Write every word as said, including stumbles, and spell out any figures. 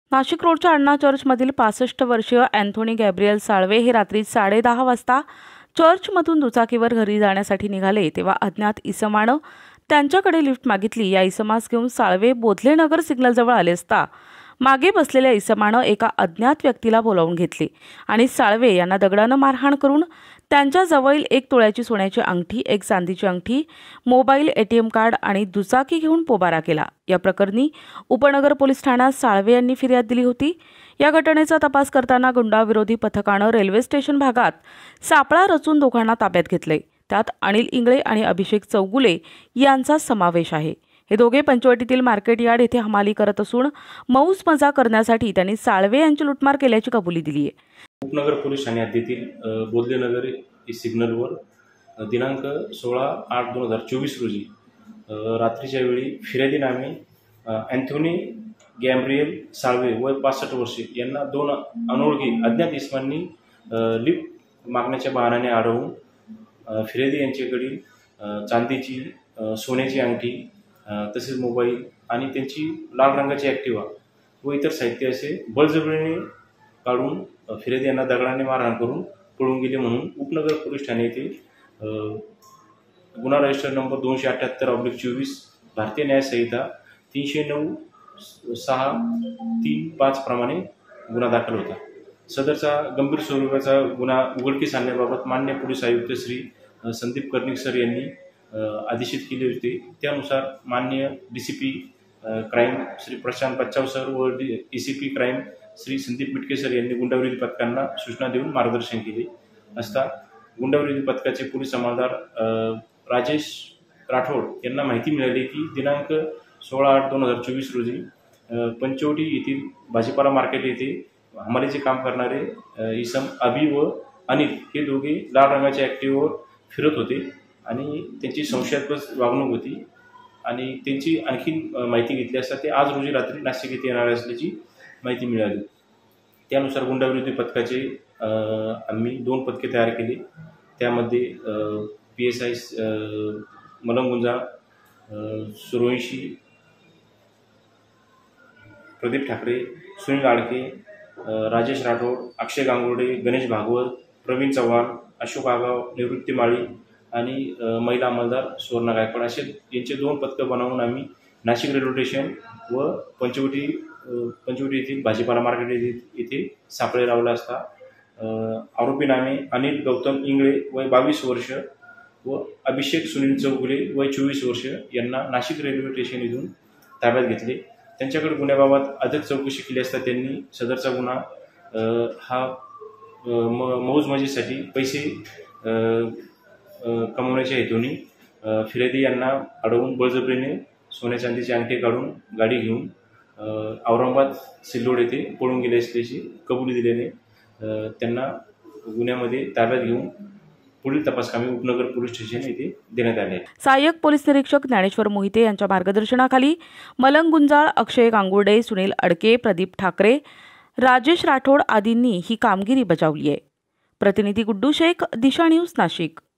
नाशिक रोडच्या अण्णा चर्चमधील पासष्ट वर्षीय अँथोनी गॅब्रियल साळवे हे रात्री साडेदहा वाजता चर्चमधून दुचाकीवर घरी जाण्यासाठी निघाले तेव्हा अज्ञात इसमानं त्यांच्याकडे लिफ्ट मागितली। या इसमास घेऊन साळवे बोधलेनगर सिग्नलजवळ आले असता मागे बसलेल्या इसमानं एका अज्ञात व्यक्तीला बोलावून घेतले आणि साळवे यांना दगडानं मारहाण करून त्यांच्या जवळील एक तोळ्याची सोन्याची अंगठी, एक चांदीची अंगठी, मोबाईल, एटीएम कार्ड आणि दुचाकी घेऊन पोबारा केला। या प्रकरणी उपनगर पोलीस ठाण्यात साळवे यांनी फिर्याद दिली होती। या घटनेचा तपास करताना गुंडाविरोधी पथकानं रेल्वे स्टेशन भागात सापळा रचून दोघांना ताब्यात घेतले। त्यात अनिल इंगळे आणि अभिषेक चौगुले यांचा समावेश आहे। हे दोघे पंचवटीतील मार्केट यार्ड येथे हमाली करत असून मौज मजा करण्यासाठी त्यांनी साळवे यांची लुटमार केल्याची कबुली दिली आहे। उपनगर पोलीस ठाणे हद्दीतील बोधलेनगर सिग्नलवर दिनांक सोळा आठ दोन हजार चोवीस रोजी रात्रीच्या वेळी फिर्यादीनामे अँथोनी गॅब्रियल साळवे वय पासष्ट वर्षे यांना दोन अनोळखी अज्ञात इसमांनी लिफ्ट मागण्याच्या बहाण्याने अडवून फिर्यादी यांच्याकडील चांदीची, सोन्याची अंगठी, तसेच मोबाईल आणि त्यांची लाल रंगाची ॲक्टिवा व इतर साहित्य असे बळजबरीने काढून फिर्यादी यांना दगडाने मारहाण करून पळून गेले म्हणून उपनगर पोलीस ठाणे येथे गुन्हा रजिस्टर नंबर दोनशे अठ्ठ्याहत्तर ऑब्लिक चोवीस भारतीय न्याय संहिता तीनशे नऊ सहा तीन पाच प्रमाणे गुन्हा दाखल होता। सदरचा गंभीर स्वरूपाचा गुन्हा उघडकीस आणण्याबाबत मान्य पोलीस आयुक्त श्री संदीप कर्णिक सर यांनी आदेशित केले होते। त्यानुसार मान्य D C P crime Shri Prashant Bachhav sir व D C P crime Shri Sandeep Mitke sir यांनी गुंडाविरोधी पथकांना सूचना देऊन मार्गदर्शन केले असता गुंडाविरोधी पथकाचे पोलीस अंमलदार राजेश राठोड यांना माहिती मिळाली की दिनांक सोळा आठ दोन हजार चोवीस रोजी पंचवटी येथील भाजीपाला मार्केट येथे हमालीचे काम करणारे इसम अभि व अनिल हे दोघे लाल रंगाच्या ॲक्टिव्हवर फिरत होते आणि त्यांची संशयास्पद वागणूक होती आणि त्यांची आणखी माहिती घेतली असता ते आज रोजी रात्री नाशिक येथे येणार असल्याची माहिती मिळाली। त्यानुसार गुंडाविरोधी पथकाचे आम्ही दोन पथके तयार केली। त्यामध्ये P S I Malangunja Suryavanshi, Pradeep Thackeray, Sunil Adke, Rajesh Rathod, Akshay Gangurde, Ganesh Bhagwat, Pravin Chavan, Ashok Agav, Nivrutti माळी आणि महिला अंमलदार सुवर्णा गायकवाड असे यांचे दोन पथकं बनवून आम्ही नाशिक रेल्वे स्टेशन व पंचवटी पंचवटी येथील भाजीपाला मार्केट येथे सापळे लावला असता आरोपी नामे अनिल गौतम इंगळे वय बावीस वर्ष व अभिषेक सुनील चौगुले वय चोवीस वर्ष यांना नाशिक रेल्वे स्टेशन येथून ताब्यात घेतले। त्यांच्याकडे गुन्ह्याबाबत अधिक चौकशी केली असता त्यांनी सदरचा गुन्हा हा मौज मजेसाठी पैसे कमवण्याच्या हेतूने फिर्यादी यांना अडवून बळजबरीने सोन्या चांदीची अंगठी काढून गाडी घेऊन औरंगाबाद सिल्लोड येथे पळून गेले असल्याची कबुली दिल्याने त्यांना गुन्ह्यामध्ये ताब्यात घेऊन पुढील तपासकामी उपनगर पोलीस स्टेशन येथे देण्यात आले। सहाय्यक पोलीस निरीक्षक ज्ञानेश्वर मोहिते यांच्या मार्गदर्शनाखाली मलंग गुंजाळ, अक्षय गांगुर्डे, सुनील अडके, प्रदीप ठाकरे, राजेश राठोड आदींनी ही कामगिरी बजावली आहे। प्रतिनिधी गुड्डू शेख, दिशा न्यूज, नाशिक।